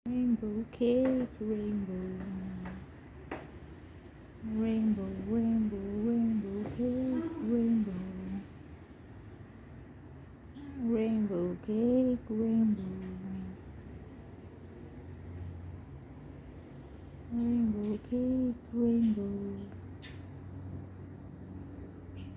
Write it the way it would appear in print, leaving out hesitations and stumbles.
Rainbow cake, rainbow. Rainbow, rainbow, rainbow cake, rainbow. Rainbow cake, rainbow. Rainbow cake, rainbow.